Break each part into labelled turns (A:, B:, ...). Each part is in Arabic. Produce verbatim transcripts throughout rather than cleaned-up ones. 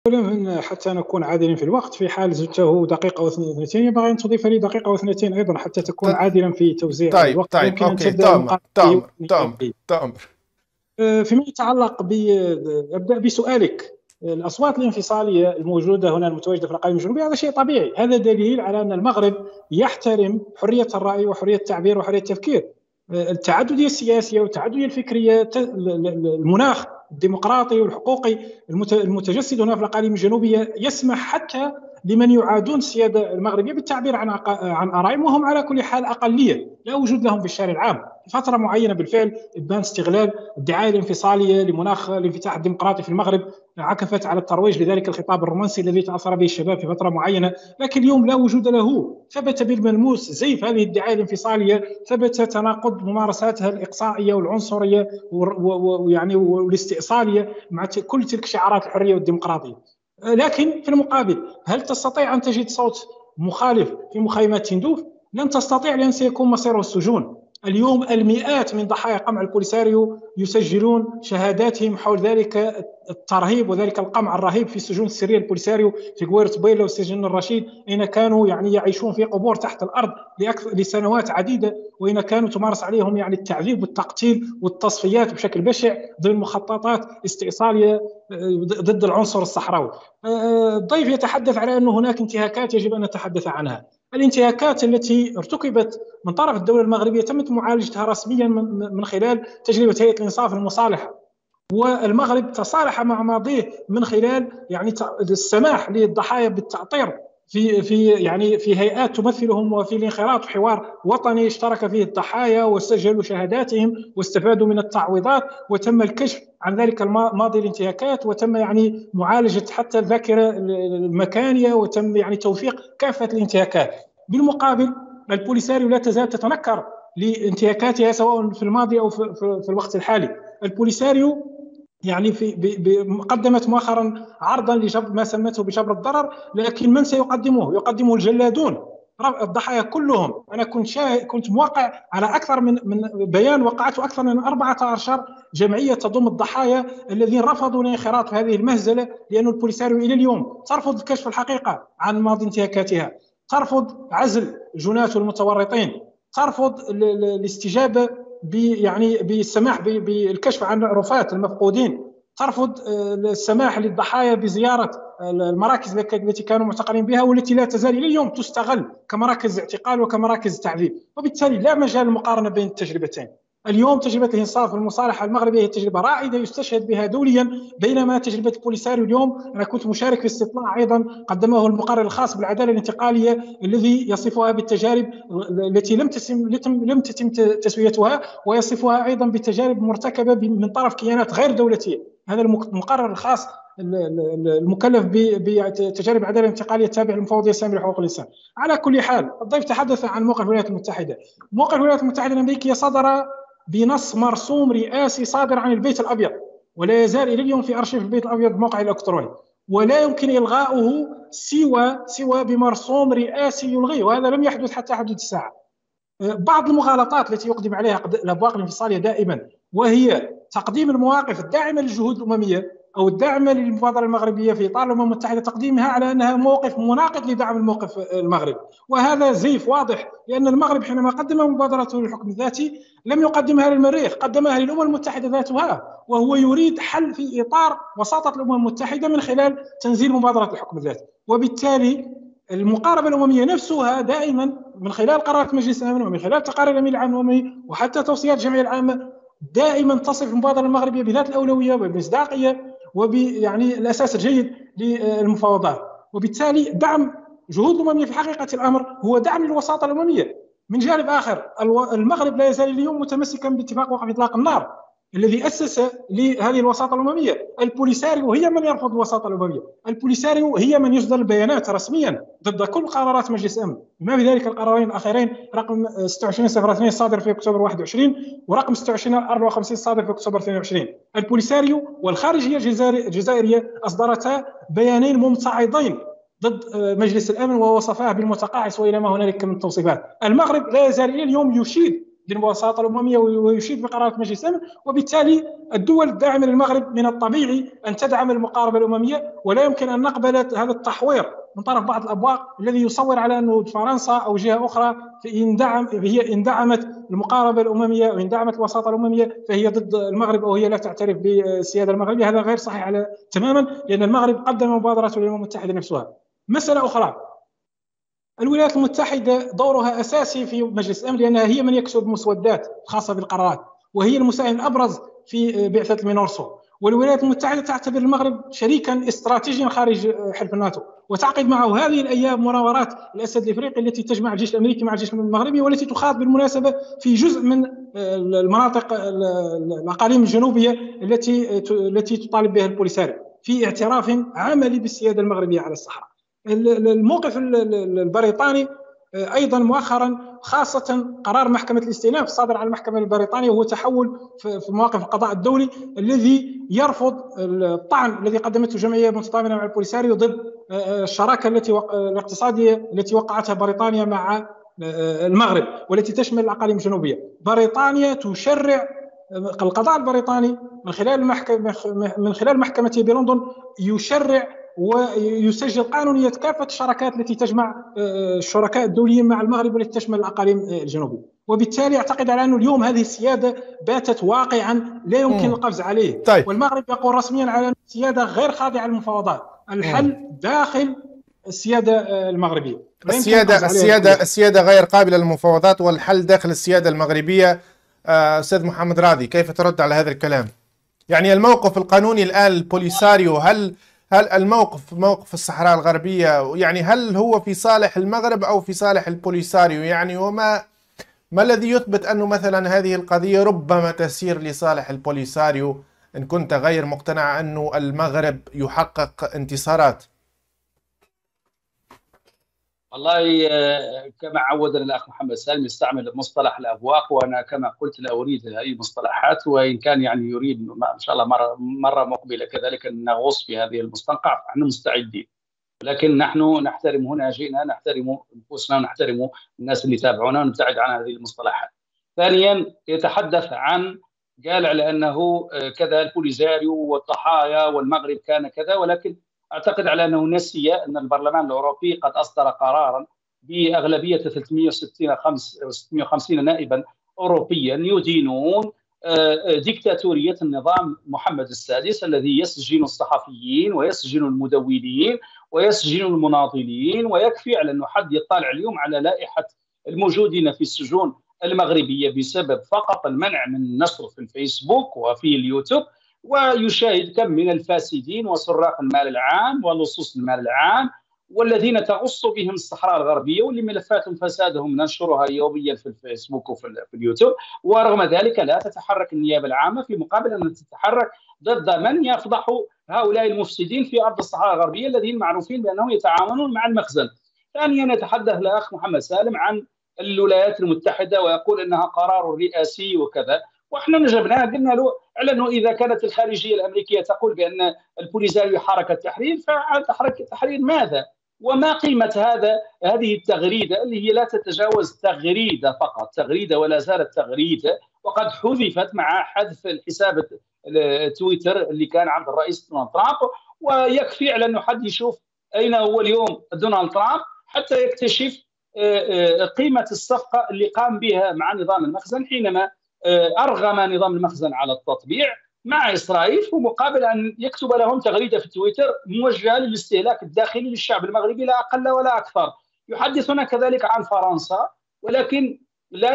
A: أولًا حتى نكون عادلين في الوقت، في حال زدته دقيقة أو اثنتين ينبغي أن تضيف لي دقيقة أو اثنتين أيضًا حتى تكون
B: ط-
A: عادلًا في توزيع
B: طيب
A: الوقت، لا
B: طيب
A: يمكن أن
B: أوكي،
A: تبدأ
B: تامر
A: المقابلة
B: تامر تامر
A: بنهاية.
B: تامر.
A: آآ، فيما يتعلق ب أبدأ بسؤالِك. الأصوات الانفصالية الموجودة هنا المتواجدة في الأقاليم الجنوبية هذا شيء طبيعي، هذا دليل على أن المغرب يحترم حرية الرأي وحرية التعبير وحرية التفكير. آآ، التعددية السياسية والتعددية الفكرية ت ال ال المناخ الديمقراطي والحقوقي المت المتجسد هنا في الأقاليم الجنوبية يسمح حتى لمن يعادون السيادة المغربية بالتعبير عن عن آرائهم، وهم على كل حال أقلية لا وجود لهم في الشارع العام. في فترة معينة بالفعل ابان استغلال الدعاية الانفصالية لمناخ الانفتاح الديمقراطي في المغرب عكفت على الترويج لذلك الخطاب الرومانسي الذي تأثر به الشباب في فترة معينة، لكن اليوم لا وجود له. ثبت بالملموس زيف هذه الدعاية الانفصالية، ثبت تناقض ممارساتها الإقصائية والعنصرية ويعني والاستئصالية مع كل تلك شعارات الحرية والديمقراطية. لكن في المقابل هل تستطيع أن تجد صوت مخالف في مخيمات تندوف؟ لن تستطيع، لأن سيكون مصيره السجون. اليوم المئات من ضحايا قمع البوليساريو يسجلون شهاداتهم حول ذلك الترهيب وذلك القمع الرهيب في السجون السريه البوليساريو في قويرة بويلة والسجن الرشيد، اين كانوا يعني يعيشون في قبور تحت الارض لاكثر لسنوات عديده، وان كانوا تمارس عليهم يعني التعذيب والتقتيل والتصفيات بشكل بشع ضمن مخططات استئصاليه ضد العنصر الصحراوي. الضيف يتحدث على أن هناك انتهاكات يجب أن نتحدث عنها. الانتهاكات التي ارتكبت من طرف الدولة المغربية تمت معالجتها رسميا من خلال تجربة هيئة الإنصاف المصالحة، والمغرب تصالح مع ماضيه من خلال يعني السماح للضحايا بالتأطير في في يعني في هيئات تمثلهم، وفي الانخراط في حوار وطني اشترك فيه الضحايا وسجلوا شهاداتهم واستفادوا من التعويضات، وتم الكشف عن ذلك الماضي الانتهاكات، وتم يعني معالجة حتى الذاكرة المكانية، وتم يعني توثيق كافة الانتهاكات. بالمقابل البوليساريو لا تزال تتنكر لانتهاكاتها سواء في الماضي أو في, في, في الوقت الحالي. البوليساريو يعني في قدمت مؤخرا عرضا لجبر ما سمته بجبر الضرر، لكن من سيقدمه؟ يقدمه الجلادون الضحايا كلهم. انا كنت شاهد كنت موقع على اكثر من من بيان وقعته اكثر من أربعة عشر جمعيه تضم الضحايا الذين رفضوا الانخراط في هذه المهزله، لأن البوليساريو الى اليوم ترفض كشف الحقيقه عن ماضي انتهاكاتها، ترفض عزل جناة المتورطين، ترفض الاستجابه يعني بالسماح بالكشف عن رفات المفقودين، ترفض السماح للضحايا بزيارة المراكز التي كانوا معتقلين بها والتي لا تزال إلى اليوم تستغل كمراكز اعتقال وكمراكز تعذيب. وبالتالي لا مجال للمقارنة بين التجربتين. اليوم تجربة الإنصاف والمصالحة المغربية هي تجربة رائدة يستشهد بها دوليا، بينما تجربة البوليساريو اليوم أنا كنت مشارك في استطلاع أيضا قدمه المقرر الخاص بالعدالة الانتقالية الذي يصفها بالتجارب التي لم تتم لم تتم تسويتها، ويصفها أيضا بالتجارب مرتكبة من طرف كيانات غير دولتية. هذا المقرر الخاص المكلف بتجارب العداله الانتقاليه التابع للمفوضيه الساميه لحقوق الانسان. على كل حال الضيف تحدث عن موقف الولايات المتحده. موقف الولايات المتحده الامريكيه صدر بنص مرسوم رئاسي صادر عن البيت الابيض، ولا يزال الى اليوم في ارشيف البيت الابيض موقع الالكتروني، ولا يمكن الغاؤه سوى سوى بمرسوم رئاسي يلغيه، وهذا لم يحدث حتى حدود الساعه. بعض المغالطات التي يقدم عليها الابواق الانفصاليه دائما، وهي تقديم المواقف الداعمه للجهود الامميه او الداعمه للمبادره المغربيه في اطار الامم المتحده، تقديمها على انها موقف مناقض لدعم الموقف المغربي، وهذا زيف واضح. لان المغرب حينما قدم مبادرته للحكم الذاتي لم يقدمها للمريخ، قدمها للامم المتحده ذاتها، وهو يريد حل في اطار وساطه الامم المتحده من خلال تنزيل مبادره الحكم الذاتي. وبالتالي المقاربه الامميه نفسها دائما من خلال قرارات مجلس الامن ومن خلال تقارير الامين العام الاممي وحتى توصيات الجمعيه العامه دائما تصف المبادره المغربيه بذات الاولويه وبمصداقيه وبيعني الاساس الجيد للمفاوضات. وبالتالي دعم جهود الامميه في حقيقه الامر هو دعم للوساطه الامميه. من جانب اخر المغرب لا يزال اليوم متمسكا باتفاق وقف اطلاق النار الذي اسس لهذه الوساطه الامميه. البوليساريو هي من يرفض الوساطه الامميه، البوليساريو هي من يصدر البيانات رسميا ضد كل قرارات مجلس الامن، بما في ذلك القرارين الاخيرين رقم ستة وعشرين صفر اثنين الصادر في اكتوبر واحد وعشرين ورقم ستة وعشرين أربعة وخمسين الصادر في اكتوبر اثنين وعشرين. البوليساريو والخارجيه الجزائريه اصدرتا بيانين ممتعضين ضد مجلس الامن ووصفاه بالمتقاعس والى ما هنالك من توصيفات. المغرب لا يزال الى اليوم يشيد بالمواصفات الأممية ويشيد بقرارات مجلس الأمن. وبالتالي الدول الداعمة للمغرب من الطبيعي أن تدعم المقاربة الأممية، ولا يمكن أن نقبل هذا التحوير من طرف بعض الأبواق الذي يصور على أن فرنسا أو جهة أخرى إن دعم هي إن دعمت المقاربة الأممية وإن دعمت الوساطة الأممية فهي ضد المغرب أو هي لا تعترف بالسيادة المغربية. هذا غير صحيح على تماما، لأن المغرب قدم مبادرة للأمم المتحدة نفسها. مسألة أخرى، الولايات المتحدة دورها أساسي في مجلس الأمن، لأنها هي من يكتب المسودات الخاصة بالقرارات، وهي المساهم الأبرز في بعثة المينورسو. والولايات المتحدة تعتبر المغرب شريكا استراتيجيا خارج حلف الناتو، وتعقد معه هذه الأيام مناورات الأسد الإفريقي التي تجمع الجيش الأمريكي مع الجيش المغربي، والتي تخاض بالمناسبة في جزء من المناطق الأقاليم الجنوبية التي التي تطالب بها البوليساريو في اعتراف عملي بالسيادة المغربية على الصحراء. الموقف البريطاني ايضا مؤخرا، خاصه قرار محكمه الاستئناف الصادر على المحكمه البريطانيه، وهو تحول في مواقف القضاء الدولي الذي يرفض الطعن الذي قدمته جمعيه متضامنه مع البوليساريو ضد الشراكه التي الاقتصاديه التي وقعتها بريطانيا مع المغرب والتي تشمل الاقاليم الجنوبيه. بريطانيا تشرع، القضاء البريطاني من خلال المحكمه من خلال محكمته بلندن يشرع ويسجل قانونية كافة الشراكات التي تجمع الشركاء الدوليين مع المغرب والتي تشمل الأقاليم الجنوبية. وبالتالي أعتقد على أن اليوم هذه السيادة باتت واقعا لا يمكن م. القفز عليه.
B: طيب.
A: والمغرب يقول رسميا على أن السيادة غير خاضعة للمفاوضات، الحل م. داخل السيادة المغربية.
B: السيادة السيادة السيادة غير قابلة للمفاوضات والحل داخل السيادة المغربية. أستاذ محمد راضي، كيف ترد على هذا الكلام؟ يعني الموقف القانوني الآن البوليساريو، هل هل الموقف موقف الصحراء الغربية يعني هل هو في صالح المغرب أو في صالح البوليساريو؟ يعني وما ما الذي يثبت أنه مثلا هذه القضية ربما تسير لصالح البوليساريو إن كنت غير مقتنع أنه المغرب يحقق انتصارات؟
C: والله كما عودنا الأخ محمد سالم يستعمل مصطلح الأبواق، وأنا كما قلت لا أريد أي مصطلحات، وإن كان يعني يريد إن شاء الله مرة, مرة مقبلة كذلك أن نغوص في هذه المستنقع، نحن مستعدين. لكن نحن نحترم، هنا جئنا نحترم أنفسنا ونحترم الناس اللي يتابعونا ونبتعد عن هذه المصطلحات. ثانيا يتحدث عن، قال على أنه كذا البوليساريو والضحايا والمغرب كان كذا، ولكن أعتقد على أنه نسي أن البرلمان الأوروبي قد أصدر قراراً بأغلبية ثلاثمئة وستين وخمسين نائباً أوروبياً يدينون ديكتاتورية النظام محمد السادس الذي يسجن الصحفيين ويسجن المدونين ويسجن المناضلين. ويكفي على أنه حد يطالع اليوم على لائحة الموجودين في السجون المغربية بسبب فقط المنع من النشر في الفيسبوك وفي اليوتيوب، ويشاهد كم من الفاسدين وسراق المال العام ولصوص المال العام والذين تغص بهم الصحراء الغربية، واللي ملفاتهم فسادهم ننشرها يوميا في الفيسبوك وفي اليوتيوب. ورغم ذلك لا تتحرك النيابة العامة، في مقابل أن تتحرك ضد من يفضح هؤلاء المفسدين في أرض الصحراء الغربية الذين معروفين بأنهم يتعاونون مع المخزن. ثانيا يتحدث الأخ محمد سالم عن الولايات المتحدة ويقول أنها قرار رئاسي وكذا، واحنا نجبناه قلنا له على انه اذا كانت الخارجيه الامريكيه تقول بان البوليساريو حركه تحرير، فحركه تحرير ماذا؟ وما قيمه هذا هذه التغريده اللي هي لا تتجاوز تغريده فقط، تغريده ولا زالت تغريده، وقد حذفت مع حذف الحساب تويتر اللي كان عند الرئيس دونالد ترامب. ويكفي على انه حد يشوف اين هو اليوم دونالد ترامب حتى يكتشف قيمه الصفقه اللي قام بها مع نظام المخزن حينما أرغم نظام المخزن على التطبيع مع إسرائيل، ومقابل أن يكتب لهم تغريدة في تويتر موجهة للاستهلاك الداخلي للشعب المغربي لا أقل ولا أكثر. يحدثنا كذلك عن فرنسا، ولكن لا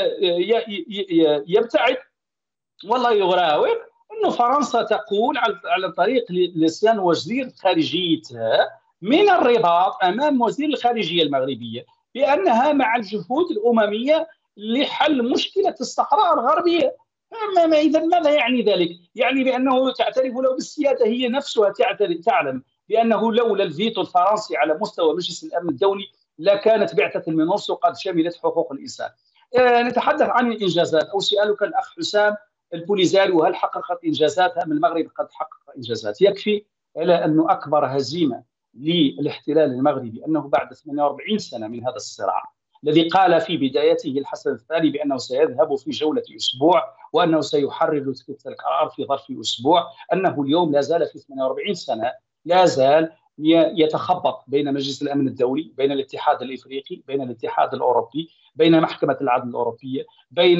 C: يبتعد والله يغراوغ أنه فرنسا تقول على طريق لسان وزير خارجيتها من الرباط أمام وزير الخارجية المغربية بأنها مع الجهود الأممية لحل مشكلة الصحراء الغربية. إذا ماذا يعني ذلك؟ يعني بأنه تعترف له بالسيادة، هي نفسها تعلم بأنه لولا الفيتو الفرنسي على مستوى مجلس الأمن الدولي لكانت بعثة المينورسو قد شملت حقوق الإنسان. آه نتحدث عن الإنجازات، أو سؤالك الأخ حسام، البوليساريو هل حققت إنجازات أم المغرب قد حقق إنجازات؟ يكفي على أنه أكبر هزيمة للاحتلال المغربي أنه بعد ثمانية وأربعين سنة من هذا الصراع الذي قال في بدايته الحسن الثاني بأنه سيذهب في جولة أسبوع وأنه سيحرر تلك القرار في ظرف أسبوع، أنه اليوم لا زال في ثمانية وأربعين سنة لا زال يتخبط بين مجلس الأمن الدولي، بين الاتحاد الإفريقي، بين الاتحاد الأوروبي، بين محكمة العدل الأوروبية، بين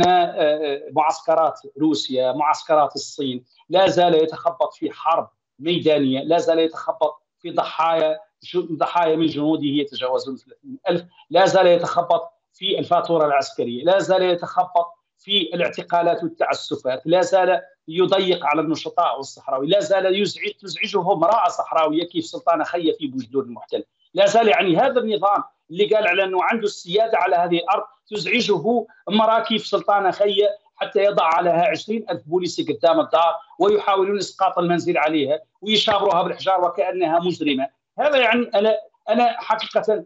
C: معسكرات روسيا، معسكرات الصين. لا زال يتخبط في حرب ميدانية، لا زال يتخبط في ضحايا ضحايا من جنوده يتجاوزون ثلاثين ألف، لا زال يتخبط في الفاتورة العسكرية، لا زال يتخبط في الاعتقالات والتعسفات، لا زال يضيق على النشطاء والصحراوي، لا زال يزعج تزعجه امرأة صحراوية كيف سلطانة خية في بوجدور المحتل. لا زال يعني هذا النظام اللي قال على أنه عنده السيادة على هذه الأرض تزعجه امرأة كيف سلطانة خية حتى يضع عليها عشرين ألف بوليسي قدام الدار ويحاولون إسقاط المنزل عليها ويشابروها بالحجار وكأنها مجرمة. هذا يعني أنا أنا حقيقة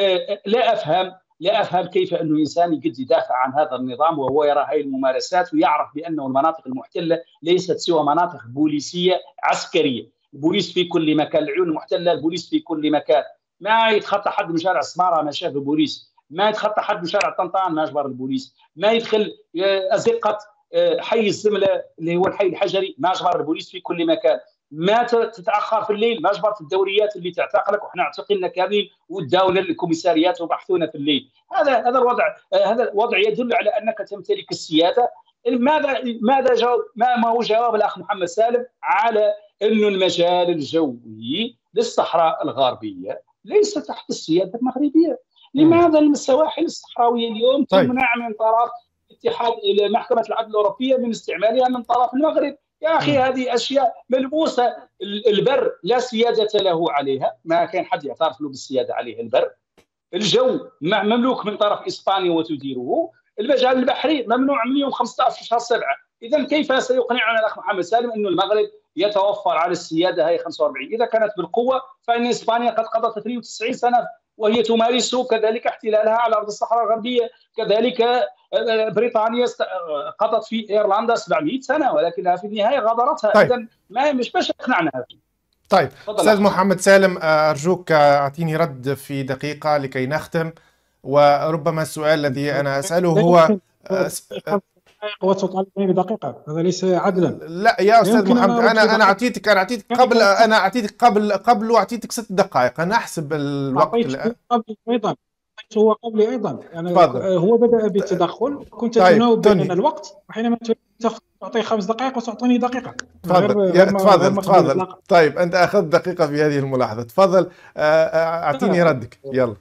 C: لا أفهم لا أفهم كيف أنه إنسان يقدر يدافع عن هذا النظام وهو يرى هذه الممارسات ويعرف بأنه المناطق المحتلة ليست سوى مناطق بوليسية عسكرية. البوليس في كل مكان، العيون المحتلة البوليس في كل مكان. ما يتخطى حد من شارع السمارة ما شاف البوليس، ما يتخطى حد من شارع طنطان ما جبر البوليس، ما يدخل أزقة حي الزملة اللي هو الحي الحجري ما جبر البوليس في كل مكان، ما تتاخر في الليل ما جبرت الدوريات اللي تعتقلك وحنا اعتقلنا كاملين وداونا للكوميساريات وبحثونا في الليل. هذا هذا الوضع هذا الوضع يدل على انك تمتلك السياده. ماذا ماذا جاوب ما, ما هو جواب الاخ محمد سالم على انه المجال الجوي للصحراء الغربيه ليس تحت السياده المغربيه؟ لماذا السواحل الصحراويه اليوم تمنع من طرف اتحاد محكمه العدل الاوروبيه من استعمالها من طرف المغرب؟ يا أخي هذه أشياء ملموسة. البر لا سيادة له عليها، ما كان حد يعترف له بالسيادة عليه. البر الجو مملوك من طرف إسبانيا وتديره. المجال البحري ممنوع من يوم خمسة عشر شهر سبعة. إذا كيف سيقنعنا الأخ محمد سالم أن المغرب يتوفر على السيادة هي خمسة وأربعين؟ إذا كانت بالقوة فإن إسبانيا قد قضت ثلاثة وتسعين سنة وهي تمارس كذلك احتلالها على أرض الصحراء الغربية. كذلك بريطانيا قضت في ايرلندا سبعمائة سنه ولكنها في النهايه غادرتها.
B: طيب.
C: اذا ما مش باش يقنعنا.
B: طيب استاذ محمد سالم ارجوك اعطيني رد في دقيقه لكي نختم، وربما السؤال الذي انا اساله هو
A: وتطالبني بدقيقه، هذا ليس عدلا.
B: لا يا استاذ محمد، انا انا اعطيتك انا اعطيتك قبل انا اعطيتك قبل قبل واعطيتك ست دقائق. انا احسب الوقت الان.
A: قبل ايضا هو قبلي ايضا يعني
B: فضل.
A: هو بدا بالتدخل كنت
B: طيب.
A: تناوب بين الوقت وحينما تعطي خمس دقائق وتعطيني دقيقه.
B: تفضل تفضل تفضل. طيب انت اخذت دقيقه في هذه الملاحظه، تفضل اعطيني ردك. يلا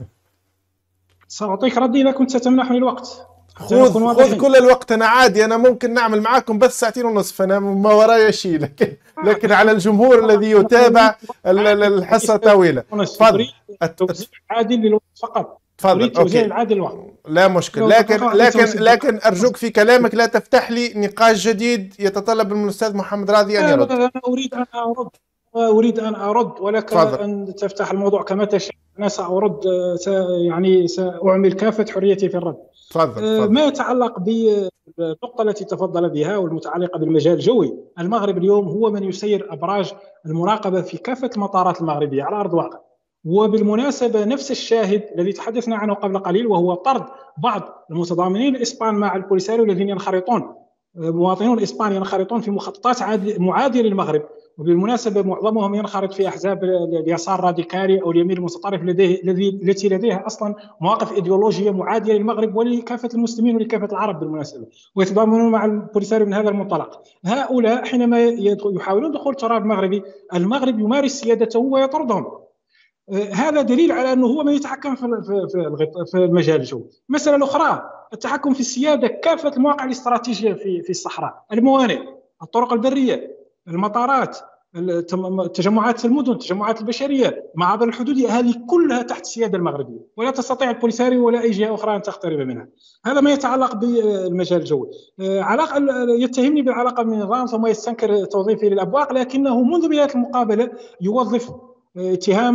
A: ساعطيك ردي اذا كنت تمنحني الوقت.
B: خذ خذ كل الوقت، انا عادي، انا ممكن نعمل معاكم بس ساعتين ونصف، انا ما ورايا شيء، لكن لكن على الجمهور الذي يتابع الحصه طويله. تفضل.
A: التوزيع العادل للوقت فقط.
B: تفضل.
A: اوكي العادل الوقت
B: لا مشكل، لكن لكن لكن ارجوك في كلامك لا تفتح لي نقاش جديد يتطلب من الاستاذ محمد راضي ان يرد.
A: انا اريد ان ارد اريد ان ارد ولك
B: فضل.
A: ان تفتح الموضوع كما تشاء. انا سارد يعني ساعمل كافه حريتي في الرد.
B: تفضل.
A: ما يتعلق بالنقطه التي تفضل بها والمتعلقه بالمجال الجوي، المغرب اليوم هو من يسير ابراج المراقبه في كافه المطارات المغربيه على ارض الواقع. وبالمناسبة نفس الشاهد الذي تحدثنا عنه قبل قليل وهو طرد بعض المتضامنين الإسبان مع البوليساريو الذين ينخرطون مواطنون الإسبان ينخرطون في مخططات معادية للمغرب، وبالمناسبة معظمهم ينخرط في أحزاب اليسار الراديكالي أو اليمين المتطرف التي لديها أصلا مواقف إيديولوجية معادية للمغرب ولكافة المسلمين ولكافة العرب بالمناسبة، ويتضامنون مع البوليساريو من هذا المنطلق. هؤلاء حينما يحاولون دخول التراب المغربي، المغرب يمارس سيادته ويطردهم. هذا دليل على أنه هو من يتحكم في في المجال الجوي. المسألة الأخرى التحكم في السيادة كافة المواقع الاستراتيجية في في الصحراء، الموانئ، الطرق البرية، المطارات، تجمعات المدن، التجمعات البشرية، معابر الحدودية، هذه كلها تحت السيادة المغربية ولا تستطيع البوليساريو ولا أي جهة أخرى أن تقترب منها. هذا ما يتعلق بالمجال الجوي. علاقة يتهمني بالعلاقة بالنظام ثم يستنكر توظيفي للأبواق، لكنه منذ بداية المقابلة يوظف اتهام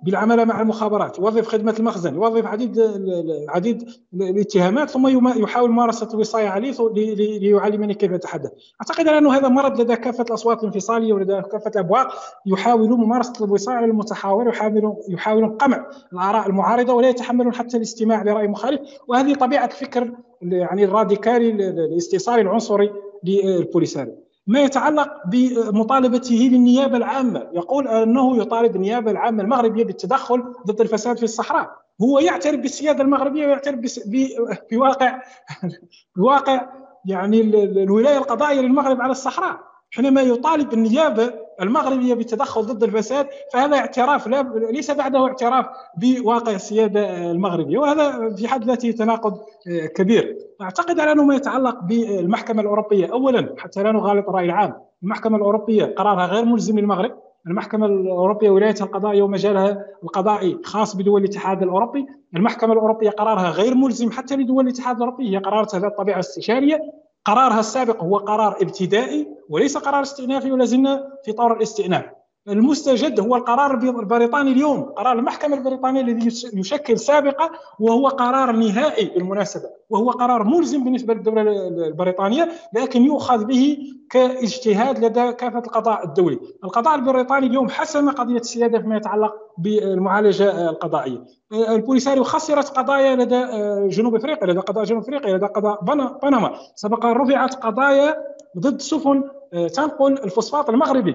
A: بالعمل مع المخابرات، يوظف خدمه المخزن، يوظف عديد عديد الاتهامات، ثم يحاول ممارسه الوصايه عليه ليعلمني كيف اتحدث. اعتقد انه هذا مرض لدى كافه الاصوات الانفصاليه ولدى كافه الابواق، يحاولون ممارسه الوصايه على المتحاور، يحاولون يحاولون قمع الاراء المعارضه ولا يتحملون حتى الاستماع لراي مخالف. وهذه طبيعه الفكر يعني الراديكالي الاستئصالي العنصري للبوليساريو. ما يتعلق بمطالبته بالنيابه العامه، يقول انه يطالب النيابه العامه المغربيه بالتدخل ضد الفساد في الصحراء. هو يعترف بالسياده المغربيه ويعترف بواقع بواقع يعني الولايه القضائيه للمغرب على الصحراء. حينما يطالب النيابه المغربيه بالتدخل ضد الفساد فهذا اعتراف، لا ليس بعده اعتراف بواقع السياده المغربيه، وهذا في حد ذاته تناقض كبير. اعتقد على انه ما يتعلق بالمحكمه الاوروبيه، اولا حتى لا نغالط الراي العام، المحكمه الاوروبيه قرارها غير ملزم للمغرب. المحكمه الاوروبيه ولايتها القضائيه ومجالها القضائي خاص بدول الاتحاد الاوروبي. المحكمه الاوروبيه قرارها غير ملزم حتى لدول الاتحاد الاوروبي، هي قراراتها ذات طبيعه استشاريه. قرارها السابق هو قرار ابتدائي وليس قرار استئنافي، ولا زلنا في طور الاستئناف. المستجد هو القرار البريطاني اليوم، قرار المحكمة البريطانية الذي يشكل سابقة، وهو قرار نهائي بالمناسبة، وهو قرار ملزم بالنسبة للدولة البريطانية، لكن يؤخذ به كاجتهاد لدى كافة القضاء الدولي. القضاء البريطاني اليوم حسم قضية السيادة فيما يتعلق بالمعالجة القضائية. البوليساريو خسرت قضايا لدى جنوب افريقيا، لدى قضاء جنوب افريقيا، لدى قضاء بنما. سبق رفعت قضايا ضد سفن تنقل الفوسفات المغربي،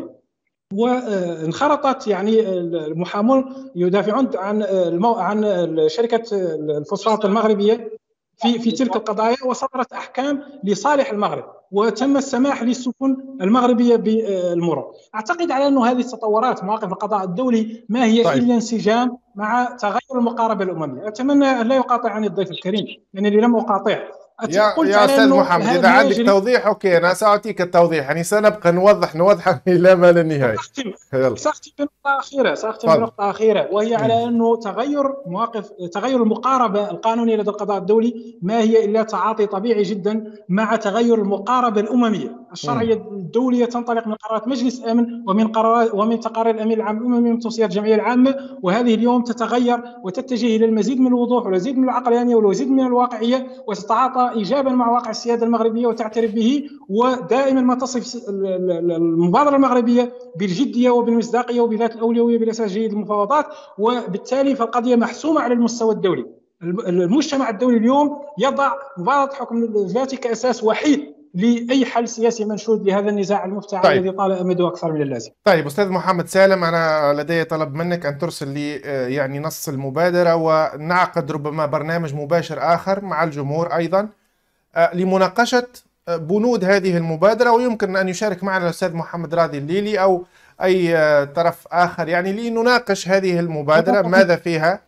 A: وانخرطت يعني المحامون يدافعون عن المو... عن شركه الفوسفات المغربيه في في تلك القضايا، وصدرت احكام لصالح المغرب، وتم السماح للسفن المغربيه بالمرور. اعتقد على انه هذه التطورات مواقف القضاء الدولي ما هي طيب. الا انسجام مع تغير المقاربه الامميه. اتمنى ان لا يقاطع عني الضيف الكريم لانني يعني لم اقاطع.
B: يا, يا استاذ محمد، اذا عندك توضيح اوكي انا ساعطيك التوضيح، يعني سنبقى نوضح نوضح الى ما لا نهايه.
A: ساختم بنقطه اخيره ساختم بنقطه اخيره وهي على انه تغير مواقف تغير المقاربه القانونيه لدى القضاء الدولي ما هي الا تعاطي طبيعي جدا مع تغير المقاربه الامميه. الشرعيه الدوليه تنطلق من قرارات مجلس الامن ومن قرارات ومن تقارير الامين العام الاممي ومن توصيات الجمعيه العامه، وهذه اليوم تتغير وتتجه الى المزيد من الوضوح والمزيد من العقلانيه والمزيد من الواقعيه، وتتعاطى ايجابا مع واقع السياده المغربيه وتعترف به، ودائما ما تصف المبادره المغربيه بالجديه وبالمصداقيه وبذات الاولويه بالاساس جيد المفاوضات، وبالتالي فالقضيه محسومه على المستوى الدولي. المجتمع الدولي اليوم يضع مبادره حكم الذاتي كاساس وحيد لاي حل سياسي منشود لهذا النزاع المفتعل طيب. الذي طال امده اكثر من اللازم.
B: طيب استاذ محمد سالم، انا لدي طلب منك ان ترسل لي يعني نص المبادره، ونعقد ربما برنامج مباشر اخر مع الجمهور ايضا لمناقشه بنود هذه المبادره، ويمكن ان يشارك معنا الاستاذ محمد راضي الليلي او اي طرف اخر يعني لنناقش هذه المبادره ماذا فيها،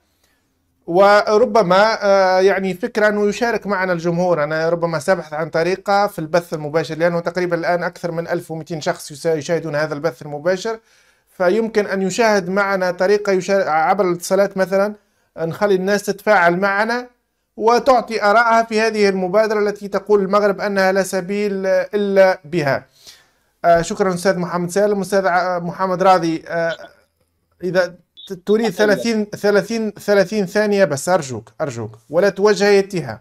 B: وربما يعني فكرة أنه يشارك معنا الجمهور. أنا ربما سأبحث عن طريقة في البث المباشر، لأنه تقريبا الآن أكثر من ألف ومئتين شخص يشاهدون هذا البث المباشر، فيمكن أن يشاهد معنا طريقة يشارك عبر الاتصالات مثلا، نخلي الناس تتفاعل معنا وتعطي آرائها في هذه المبادرة التي تقول المغرب أنها لا سبيل إلا بها. شكرا أستاذ محمد سالم. أستاذ محمد راضي، إذا تريد ثلاثين ثلاثين ثلاثين ثانية بس، أرجوك أرجوك ولا توجه اتهام.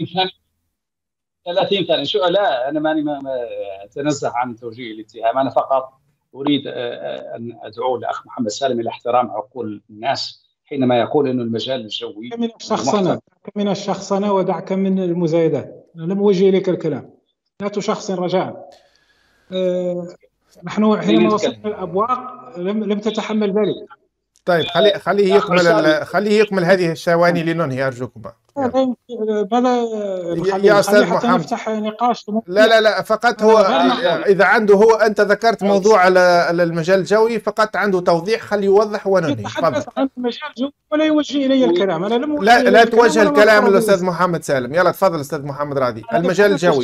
C: ثلاثين ثانية شو؟ لا أنا ماني ما أتنزه عن توجيه الاتهام، أنا فقط أريد أن أدعو الأخ محمد سالم إلى احترام عقول الناس حينما يقول إنه المجال الجوي
A: من الشخصنة من الشخصنة ودعك من المزايدات. أنا لم أوجه إليك الكلام، لا تشخصن رجاء. أه نحن حينما وصلنا الأبواق لم لم تتحمل ذلك.
B: طيب خلي خليه يكمل خليه يكمل هذه الثواني لننهي ارجوكم.
A: ماذا
B: يا استاذ محمد
A: نفتح نقاش؟
B: لا لا لا فقط هو اذا عنده، هو انت ذكرت موضوع المجال الجوي، فقط عنده توضيح خليه يوضح وننهي.
A: يتحدث عن المجال الجوي ولا يوجه الي الكلام. انا لم
B: لا لا توجه الكلام للاستاذ محمد سالم. يلا تفضل استاذ محمد راضي. المجال الجوي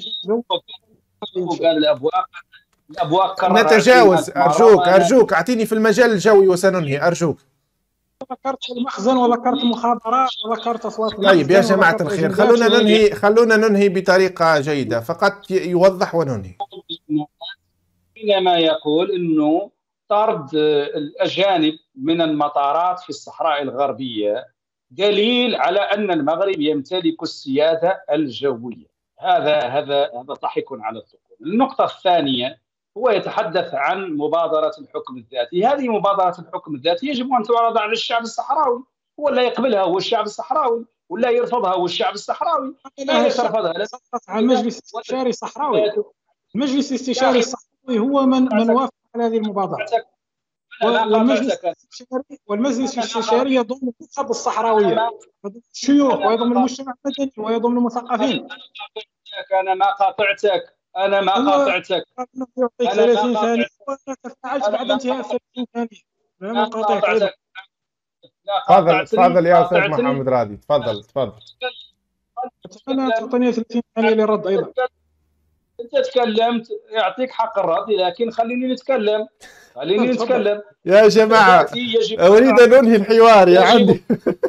C: قال الابواق الابواق
B: نتجاوز. ارجوك ارجوك اعطيني في المجال الجوي وسننهي ارجوك.
A: ذكرت المخزن وذكرت المخابرات وذكرت اصوات.
B: طيب يا جماعه الخير، خلونا ننهي خلونا ننهي بطريقه جيده، فقط يوضح وننهي.
C: حينما يقول انه طرد الأجانب من المطارات في الصحراء الغربية دليل على أن المغرب يمتلك السيادة الجوية. هذا هذا هذا ضحك على الذقون. النقطة الثانية هو يتحدث عن مبادرة الحكم الذاتي. هذه مبادرة الحكم الذاتي يجب أن تعرض على الشعب الصحراوي، هو لا يقبلها هو الشعب الصحراوي، ولا يرفضها هو الشعب الصحراوي.
A: لا يرفضها عن المجلس الاستشاري الصحراوي. المجلس الاستشاري الصحراوي هو من من وافق على هذه المبادرة، والمجلس الاستشاري والمجلس الاستشاري يضم النخب الصحراوية، يضم الشيوخ ويضم المجتمع المدني ويضم المثقفين.
C: أنا ما قاطعتك أنا ما قاطعتك
A: يعطيك ثلاثين ثانية وأنا تفاعلت بعد انتهاء ثلاثين ثانية. أنا ما قاطعتك.
B: تفضل تفضل يا أستاذ محمد راضي، تفضل تفضل.
A: أنا تعطيني ثلاثين ثانية للرد أيضا.
C: أنت تكلمت، يعطيك حق الرد، لكن خليني نتكلم خليني نتكلم
B: يا جماعة. أريد أن أنهي الحوار يا عندي.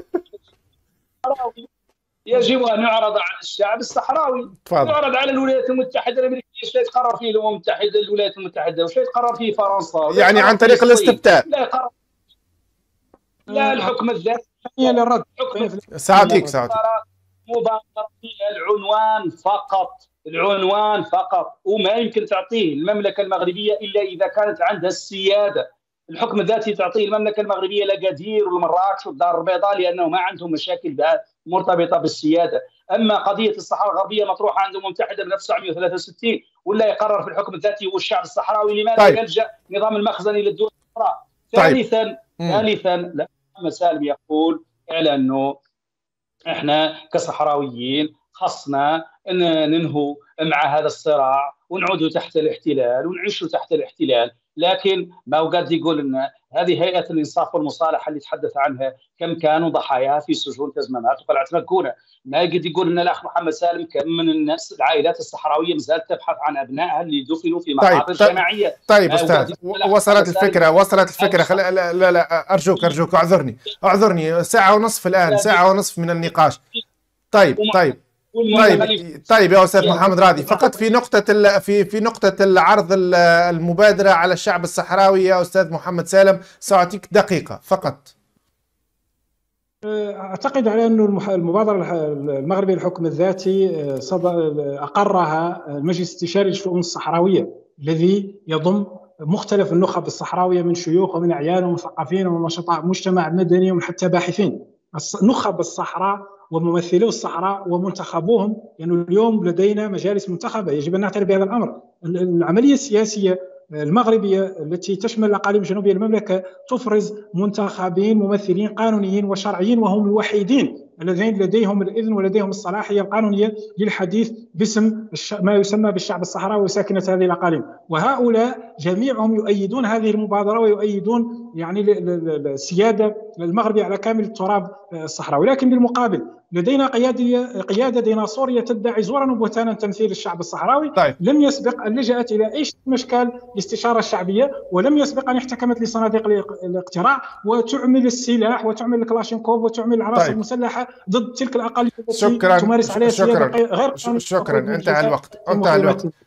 C: يجب أن يعرض على الشعب الصحراوي، يعرض على الولايات المتحدة الأمريكية. شو يتقرر فيه الأمم المتحدة الولايات المتحدة، وش يتقرر فيه فرنسا،
B: يعني عن طريق الاستفتاء.
C: لا يقرر لا الحكم الذاتي
A: للرد.
B: ساعتك ساعتك.
C: مبادرة العنوان فقط، العنوان فقط، وما يمكن تعطيه المملكة المغربية إلا إذا كانت عندها السيادة. الحكم الذاتي تعطيه المملكة المغربية لأكادير والمراكش والدار البيضاء لأنه ما عندهم مشاكل مرتبطة بالسيادة. أما قضية الصحراء الغربية مطروحة عند الأمم المتحدة من ألف وتسعمئة وثلاثة وستين، ولا يقرر في الحكم الذاتي هو الشعب الصحراوي. لماذا
B: طيب.
C: يلجأ نظام المخزن إلى الدول الأخرى؟
B: طيب.
C: ثالثا ثالثا لا مسالم يقول على أنه احنا كصحراويين خصنا ان ننهو مع هذا الصراع ونعود تحت الاحتلال ونعيش تحت الاحتلال، لكن ما هو قاعد يقول ان هذه هيئه الانصاف والمصالحه اللي تحدث عنها كم كانوا ضحاياها في سجون تزمامات وقلعه مكونه. ما قاعد يقول ان الاخ محمد سالم كم من الناس العائلات الصحراويه مازالت تبحث عن ابنائها اللي دفنوا في مقابر
B: طيب.
C: جماعيه.
B: طيب استاذ، وصلت الفكره وصلت الفكره خل... لا, لا لا ارجوك ارجوك اعذرني اعذرني ساعه ونصف الان، ساعه ونصف من النقاش. طيب طيب طيب طيب يا استاذ محمد راضي، فقط في نقطة في في نقطة العرض المبادرة على الشعب الصحراوي يا استاذ محمد سالم، سأعطيك دقيقة فقط.
A: اعتقد على انه المبادرة المغربية للحكم الذاتي اقرها المجلس الاستشاري للشؤون الصحراوية الذي يضم مختلف النخب الصحراوية من شيوخ ومن اعيان ومثقفين ومن نشطاء مجتمع مدني ومن حتى باحثين. نخب الصحراء وممثلو الصحراء ومنتخبوهم، لأنه يعني اليوم لدينا مجالس منتخبة، يجب أن نعترف بهذا الأمر. العملية السياسية المغربية التي تشمل الأقاليم الجنوبية المملكة تفرز منتخبين ممثلين قانونيين وشرعيين، وهم الوحيدين الذين لديهم الإذن ولديهم الصلاحية القانونية للحديث باسم ما يسمى بالشعب الصحراوي وساكنة هذه الأقاليم. وهؤلاء جميعهم يؤيدون هذه المبادرة ويؤيدون يعني السيادة المغربية على كامل التراب الصحراوي. لكن بالمقابل لدينا قيادية قيادة ديناصورية تدعي زورا وبهتانا تمثيل الشعب الصحراوي.
B: طيب.
A: لم يسبق أن لجأت إلى أي أشكال الاستشارة الشعبية، ولم يسبق أن احتكمت لصناديق الاقتراع وتعمل السلاح وتعمل الكلاشينكوف وتعمل العناصر
B: طيب.
A: المسلحة ضد تلك الأقاليم
B: التي
A: تمارس عليها
B: شكرا
A: غير
B: شكرا, شكرا. انتهى الوقت انتهى الوقت